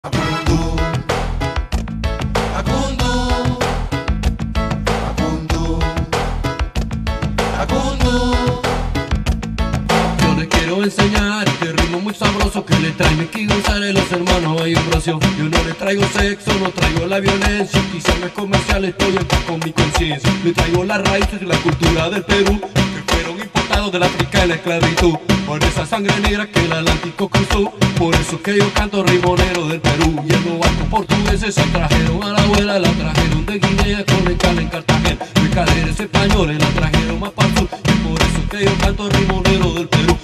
Akundu, Akundu, Akundu, Akundu. Yo les quiero enseñar este ritmo muy sabroso que le trae Mickey González, los hermanos hay un Ambrosio. Yo no le traigo sexo, no traigo la violencia, quizás no es comercial, estoy en paz con mi conciencia. Le traigo las raíces de la cultura del Perú, que fueron importados del África y la esclavitud. Por esa sangre negra que el Atlántico cruzó, por eso que yo canto rimonero del Perú. Y en los barcos portugueses se trajeron a la abuela, la trajeron de Guinea con escala en Cartagena. Mercaderes españoles la trajeron más para el sur, y por eso que yo canto rimonero del Perú.